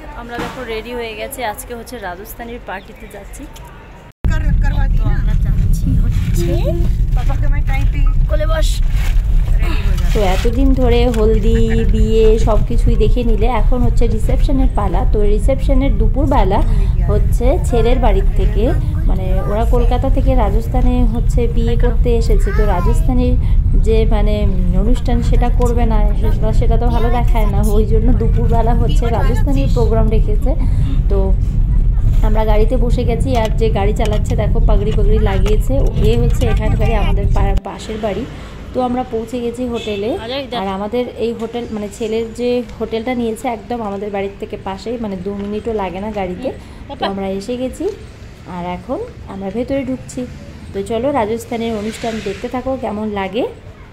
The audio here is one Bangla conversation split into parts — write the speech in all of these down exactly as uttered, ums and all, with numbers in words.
আমরা দেখো রেডি হয়ে গেছে, আজকে হচ্ছে রাজস্থানের পার্টিতে যাচ্ছি। তো আমরা যাচ্ছি হচ্ছে কোলে বস। তো এতদিন ধরে হলদি বিয়ে সব কিছুই দেখে নিলে এখন হচ্ছে রিসেপশনের পালা। তো রিসেপশনের দুপুরবেলা হচ্ছে ছেলের বাড়ির থেকে, মানে ওরা কলকাতা থেকে রাজস্থানে হচ্ছে বিয়ে করতে এসেছে। তো রাজস্থানের যে মানে অনুষ্ঠান সেটা করবে না, সেটা তো ভালো দেখায় না, ওই জন্য দুপুরবেলা হচ্ছে রাজস্থানের প্রোগ্রাম রেখেছে। তো আমরা গাড়িতে বসে গেছি, আর যে গাড়ি চালাচ্ছে দেখো পাগড়ি পাগড়ি লাগিয়েছে, এ হচ্ছে এখানকারই আমাদের পাশের বাড়ি। তো আমরা পৌঁছে গেছি হোটেলে, আর আমাদের এই হোটেল মানে ছেলের যে হোটেলটা নিয়েছে একদম আমাদের বাড়ির থেকে পাশেই, মানে দু মিনিটও লাগে না গাড়িতে। তো আমরা এসে গেছি, আর এখন আমরা ভেতরে ঢুকছি। তো চলো রাজস্থানের অনুষ্ঠান দেখতে থাকো কেমন লাগে।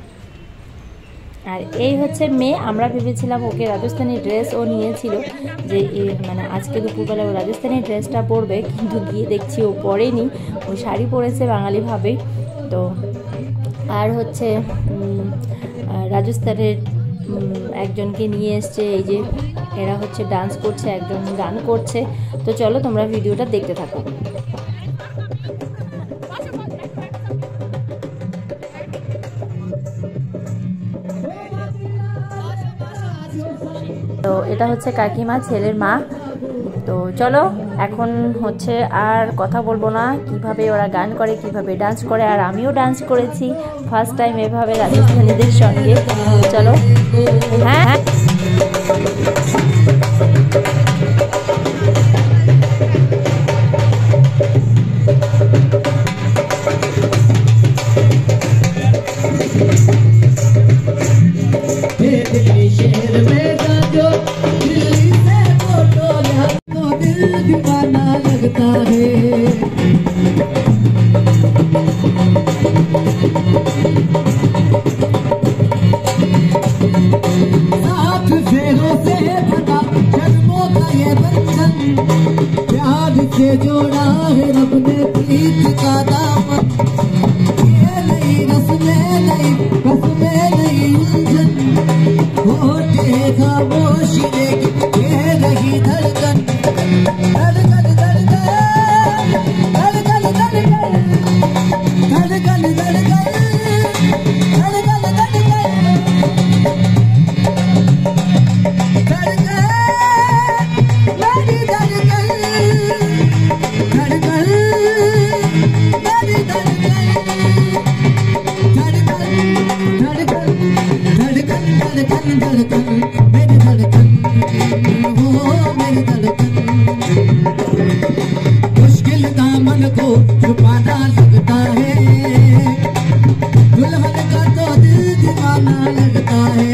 আর এই হচ্ছে মেয়ে, আমরা ভেবেছিলাম ওকে রাজস্থানি ড্রেস ও নিয়েছিল, যে মানে আজকে দুপুরবেলা ও রাজস্থানি ড্রেসটা পরবে, কিন্তু গিয়ে দেখছি ও পরেনি, ও শাড়ি পরেছে বাঙালিভাবেই। তো আর হচ্ছে রাজস্থানের একজনকে নিয়ে এসছে, এই যে এরা হচ্ছে ডান্স করছে, একজন গান করছে। তো চলো তোমরা ভিডিওটা দেখতে থাকো। তো এটা হচ্ছে কাকিমা, ছেলের মা। তো চলো এখন হচ্ছে আর কথা বলবো না, কিভাবে ওরা গান করে কিভাবে ডান্স করে, আর আমিও ডান্স করেছি ফার্স্ট টাইম এভাবে রাজস্থানীদের সঙ্গে। চলো হ্যাঁ दीवाना लगता है, सात फेरों से बना जन्मों का ये बंधन, प्यार से जोड़ा है रब ने प्रीत का दामन। ये नई रस्में नई रस्में नई उलझन, होठे खामोशी लेकिन ये रही धड़कन। मुश्किल दामन को छुपाना लगता है, दुल्हन का तो दिल दीवाना लगता है।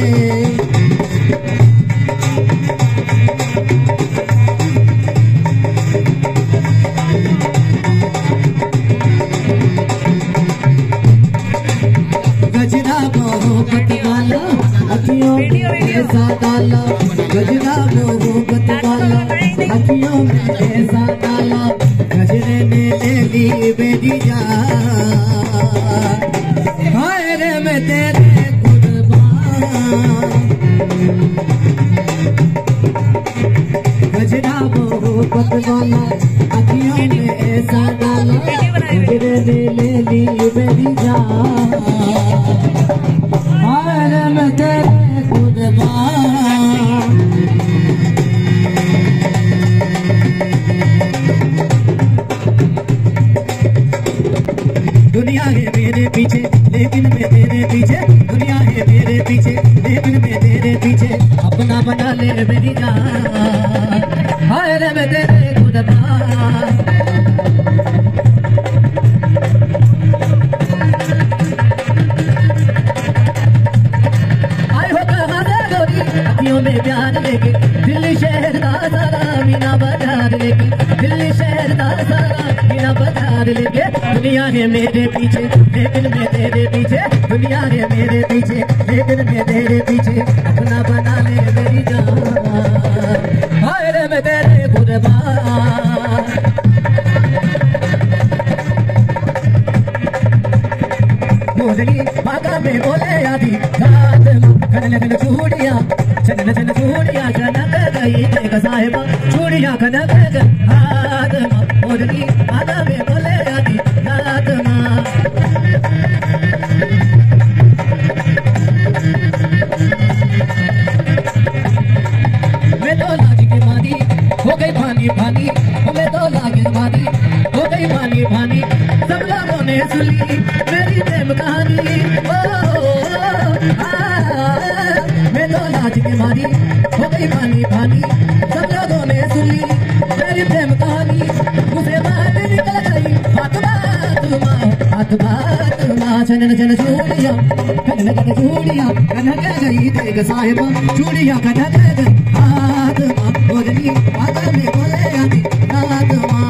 गजरा मोहब्बत वाला अखियों में ऐसा डाला, गजरा मोहब्बत वाला अखियों में ऐसा डाला, गजरे ने ले ली मेरी जान, हाय रे मैं तेरे कुर्बान। गजरा मोहब्बत वाला अखियों में ऐसा डाला, गजरे ने ले ली मेरी जान, हाय रे मैं तेरे कुर्बान। दुनिया है मेरे पीछे लेकिन मैं तेरे पीछे, दुनिया है मेरे पीछे लेकिन मैं तेरे पीछे, अपना बना ले मेरी जान, हाय रे मैं तेरे कुर्बान। आए हो कहाँ से गोरी अखियों में प्यार लेके, दिल्ली शहर का सारा मीना बाजार लेके, दिल्ली शहर का सारा मीना बाजार लेके। दुनिया है मेरे पीछे लेकिन मैं तेरे पीछे, दुनिया है मेरे पीछे लेकिन मैं तेरे पीछे, अपना बना ले मेरी जान, हाय रे मैं तेरे कुर्बान। मोरली बागा में बोले आदि रात, कन लगन चूड़िया चन चन चूड़िया जनक गई देगा साहिबा चूड़ियां खनक कर हाथ मां मोरनी आधा में बोले आती रात मां मैं तो लाज के मानी हो गई भानी भानी मैं तो लाज के मानी हो गई भानी भानी सब लोगों ने सुनी मेरी प्रेम कहानी ओ मैं तो लाज के मानी हो गई भानी भानी सब लोगों ने सुनी मेरी प्रेम कहानी मुझे बाहर निकल गई बात बात माँ बात बात माँ चनन चन चूड़ियाँ कनन कन चूड़ियाँ कनक गई देख साहिबा चूड़ियाँ कनक गई हाथ माँ बोलनी बात में बोले आती रात माँ।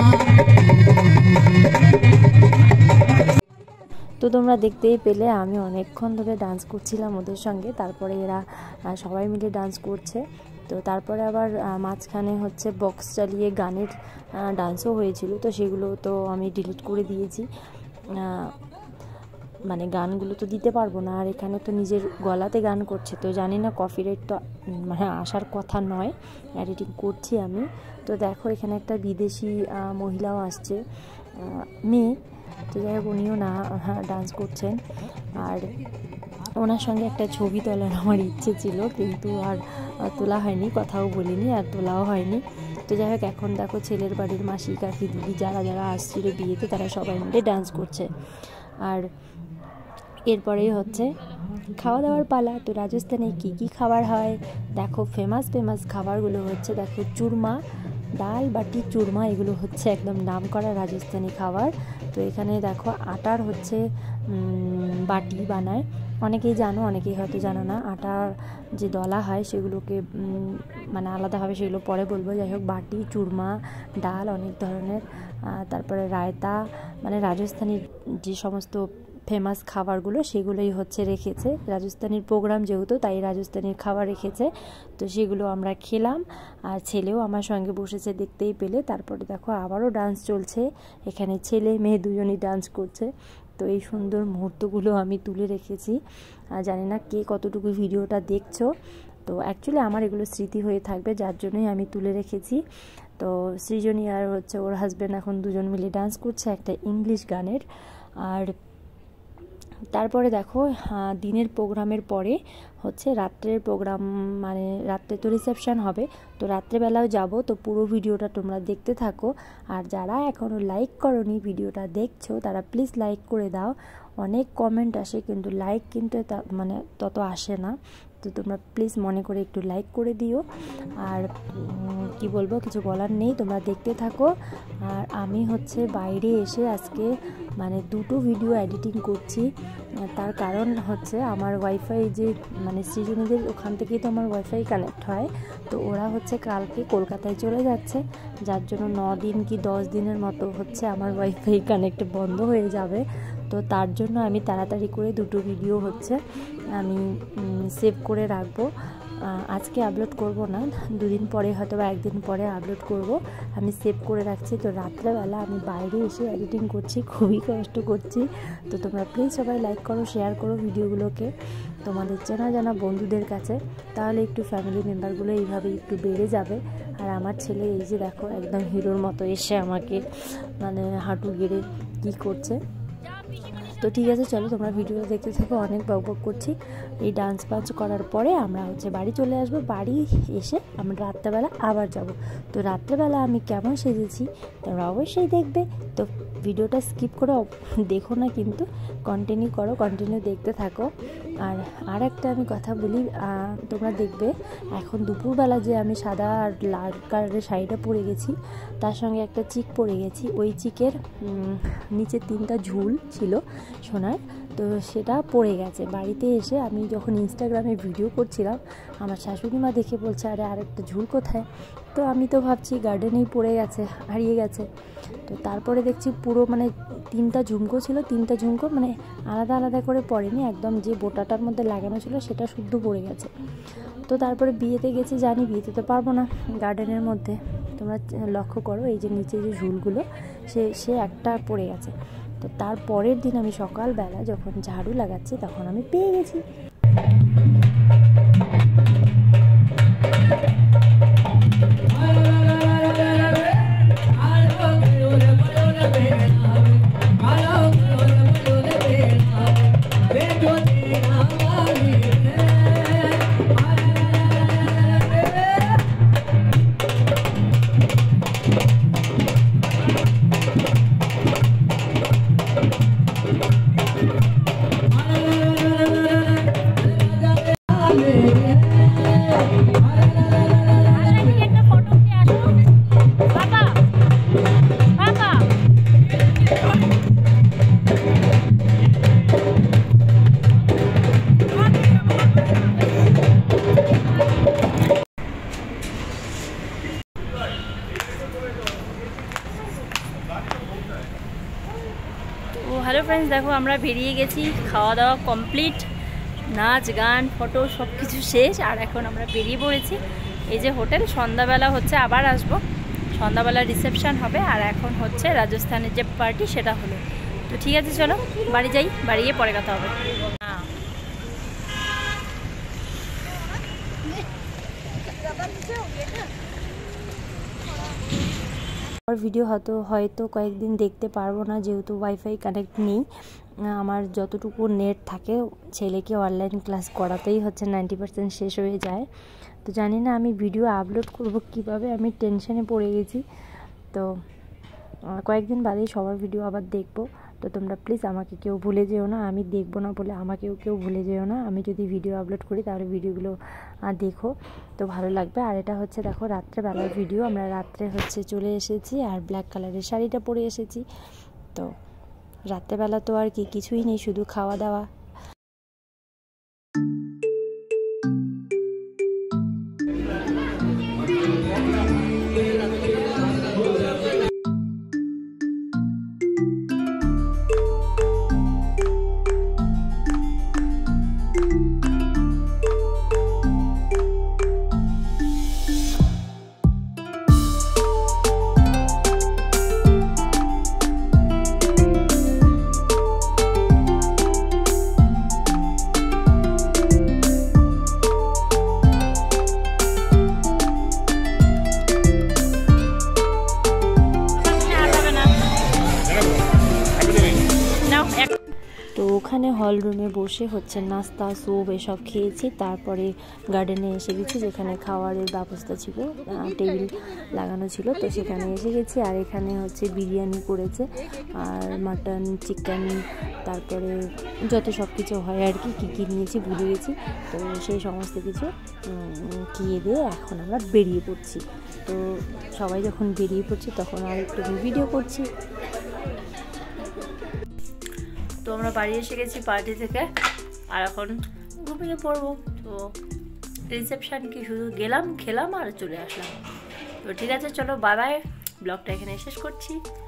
তো তোমরা দেখতেই পেলে আমি অনেকক্ষণ ধরে ডান্স করছিলাম ওদের সঙ্গে, তারপরে এরা সবাই মিলে ডান্স করছে। তো তারপরে আবার মাঝখানে হচ্ছে বক্স চালিয়ে গানের ডান্সও হয়েছিল, তো সেগুলো তো আমি ডিলিট করে দিয়েছি, মানে গানগুলো তো দিতে পারবো না। আর এখানে তো নিজের গলাতে গান করছে, তো জানি না কপিরাইট তো মানে আসার কথা নয়, এডিটিং করছি আমি। তো দেখো এখানে একটা বিদেশি মহিলাও আসছে, মেয়ে, তো যাই হোক উনিও না ডান্স করছেন। আর ওনার সঙ্গে একটা ছবি তোলার আমার ইচ্ছে ছিল, কিন্তু আর তোলা হয়নি, কথাও বলিনি আর তোলাও হয়নি। তো যাই হোক এখন দেখো ছেলের বাড়ির মাসি কাকি দিদি যারা যারা আসছিল বিয়েতে তারা সবাই মিলে ডান্স করছে। আর এরপরেই হচ্ছে খাওয়া দাওয়ার পালা। তো রাজস্থানে কী কী খাবার হয় দেখো, ফেমাস ফেমাস খাবারগুলো হচ্ছে দেখো চুরমা, ডাল বাটি চুরমা, এগুলো হচ্ছে একদম নামকরা রাজস্থানি খাবার। তো এখানে দেখো আটার হচ্ছে বাটি বানায়, অনেকেই জানো অনেকেই হয়তো জানো না। আটার যে দলা হয় সেগুলোকে মানে আলাদাভাবে সেগুলো পরে বলবো। যাই হোক বাটি চুরমা ডাল অনেক ধরনের, তারপরে রায়তা, মানে রাজস্থানী যে সমস্ত ফেমাস খাবারগুলো সেগুলোই হচ্ছে রেখেছে। রাজস্থানীর প্রোগ্রাম যেহেতু তাই রাজস্থানীর খাবার রেখেছে, তো সেগুলো আমরা খেলাম। আর ছেলেও আমার সঙ্গে বসেছে দেখতেই পেলে। তারপরে দেখো আবারও ডান্স চলছে, এখানে ছেলে মেয়ে দুজনই ডান্স করছে। তো এই সুন্দর মুহূর্তগুলো আমি তুলে রেখেছি, আর জানি না কে কতটুকু ভিডিওটা দেখছো। তো অ্যাকচুয়ালি আমার এগুলো স্মৃতি হয়ে থাকবে, যার জন্যই আমি তুলে রেখেছি। তো সৃজনী আর হচ্ছে ওর হাজব্যান্ড এখন দুজন মিলে ডান্স করছে একটা ইংলিশ গানের। আর তারপরে দেখো দিনের প্রোগ্রামের পরে হচ্ছে রাত্রের প্রোগ্রাম, মানে রাত্রে তো রিসেপশন হবে, তো রাত্রেবেলাও যাব। তো পুরো ভিডিওটা তোমরা দেখতে থাকো। আর যারা এখনও লাইক করোনি ভিডিওটা দেখছো তারা প্লিজ লাইক করে দাও। অনেক কমেন্ট আসে কিন্তু লাইক কিন্তু মানে তত আসে না, তো তোমরা প্লিজ মনে করে একটু লাইক করে দিও। আর কি বলবো, কিছু বলার নেই, তোমরা দেখতে থাকো। আর আমি হচ্ছে বাইরে এসে আজকে মানে দুটো ভিডিও এডিটিং করছি, তার কারণ হচ্ছে আমার ওয়াইফাই যে মানে সৃজনীদের ওখান থেকেই তো আমার ওয়াইফাই কানেক্ট হয়, তো ওরা হচ্ছে কালকে কলকাতায় চলে যাচ্ছে, যার জন্য ন দিন কি দশ দিনের মতো হচ্ছে আমার ওয়াইফাই কানেক্ট বন্ধ হয়ে যাবে। তো তার জন্য আমি তাড়াতাড়ি করে দুটো ভিডিও হচ্ছে আমি সেভ করে রাখবো, আজকে আপলোড করব না, দুদিন পরে হয়তো বা একদিন পরে আপলোড করব, আমি সেভ করে রাখছি। তো রাত্রেবেলা আমি বাইরে এসে এডিটিং করছি, খুবই কষ্ট করছি। তো তোমরা প্লিজ সবাই লাইক করো, শেয়ার করো ভিডিওগুলোকে তোমাদের চেনা জানা বন্ধুদের কাছে, তাহলে একটু ফ্যামিলি মেম্বারগুলো এইভাবে একটু বেড়ে যাবে। আর আমার ছেলে এই যে দেখো একদম হিরোর মতো এসে আমাকে মানে হাঁটু গেড়ে কী করছে। তো ঠিক আছে চলো তোমরা ভিডিওটা দেখতে থাকো, অনেক বক বক করছি। এই ডান্স পাঞ্চ করার পরে আমরা হচ্ছে বাড়ি চলে আসবো, বাড়ি এসে আমরা রাত্রেবেলা আবার যাব। তো রাত্রেবেলা আমি কেমন সেজেছি তোমরা অবশ্যই দেখবে, তো ভিডিওটা স্কিপ করে দেখো না, কিন্তু কন্টিনিউ করো, কন্টিনিউ দেখতে থাকো। আর আর একটা আমি কথা বলি, তোমরা দেখবে এখন দুপুরবেলা যে আমি সাদা আর লাল কালারের শাড়িটা পরে গেছি, তার সঙ্গে একটা চিক পরে গেছি, ওই চিকের নিচে তিনটা ঝুল ছিল সোনার, তো সেটা পড়ে গেছে। বাড়িতে এসে আমি যখন ইনস্টাগ্রামে ভিডিও করছিলাম আমার শাশুড়ি মা দেখে বলছে আরে আরেকটা ঝুল কোথায়, তো আমি তো ভাবছি গার্ডেনেই পড়ে গেছে, হারিয়ে গেছে। তো তারপরে দেখছি পুরো মানে তিনটা ঝুমকো ছিল, তিনটা ঝুমকো মানে আলাদা আলাদা করে পড়েনি, একদম যে বোটাটার মধ্যে লাগানো ছিল সেটা শুদ্ধ পড়ে গেছে। তো তারপরে বিয়েতে গেছি, জানি বিয়েতে তো পারবো না গার্ডেনের মধ্যে, তোমরা লক্ষ্য করো এই যে নিচে যে ঝুলগুলো সে সে একটা পড়ে গেছে। তো তার পরের দিন আমি সকালবেলা যখন ঝাড়ু লাগাচ্ছি তখন আমি পেয়ে গেছি। হ্যালো ফ্রেন্ডস, দেখো আমরা বেরিয়ে গেছি, খাওয়া দাওয়া কমপ্লিট, নাচ গান ফটো সব কিছু শেষ, আর এখন আমরা বেরিয়ে পড়েছি। এই যে হোটেল, সন্ধ্যাবেলা হচ্ছে আবার আসবো, সন্ধ্যাবেলা রিসেপশান হবে, আর এখন হচ্ছে রাজস্থানের যে পার্টি সেটা হলো। তো ঠিক আছে, চলো বাড়ি যাই, বাড়ি গিয়ে পরে কথা হবে। আমার ভিডিও হয়তো হয়তো কয়েকদিন দেখতে পারবো না, যেহেতু ওয়াইফাই কানেক্ট নেই। আমার যতটুকু নেট থাকে ছেলেকে অনলাইন ক্লাস করাতেই হচ্ছে নাইনটি পার্সেন্ট শেষ হয়ে যায়। তো জানি না আমি ভিডিও আপলোড করব কিভাবে, আমি টেনশনে পড়ে গেছি। তো কয়েকদিন বাদেই সবার ভিডিও আবার দেখবো। তো তোমরা প্লিজ আমাকে কেউ ভুলে যেও না, আমি দেখবো না বলে আমাকেও কেউ ভুলে যেও না। আমি যদি ভিডিও আপলোড করি তাহলে ভিডিওগুলো দেখো, তো ভালো লাগবে। আর এটা হচ্ছে দেখো রাত্রেবেলার ভিডিও, আমরা রাত্রে হচ্ছে চলে এসেছি, আর ব্ল্যাক কালারের শাড়িটা পরে এসেছি। তো রাত্রেবেলা তো আর কি কিছুই নেই, শুধু খাওয়া দাওয়া। তো ওখানে হল রুমে বসে হচ্ছে নাস্তা স্যুপ এসব খেয়েছি, তারপরে গার্ডেনে এসে গেছি, যেখানে খাওয়ারের ব্যবস্থা ছিল, টেবিল লাগানো ছিল, তো সেখানে এসে গেছি। আর এখানে হচ্ছে বিরিয়ানি করেছে, আর মাটন, চিকেন, তারপরে যত সব কিছু হয় আর কি, কী কী নিয়েছি ভুলে গেছি। তো সেই সমস্ত কিছু খেয়ে দিয়ে এখন আমরা বেরিয়ে পড়ছি। তো সবাই যখন বেরিয়ে পড়ছি তখন আর একটু ভিডিও করছি। তো আমরা বাড়ি এসে গেছি পার্টি থেকে, আর এখন ঘুমিয়ে পড়বো। তো রিসেপশান কি শুধু গেলাম, খেলাম আর চলে আসলাম। তো ঠিক আছে, চলো বাই বাই, ব্লগটা এখানে শেষ করছি।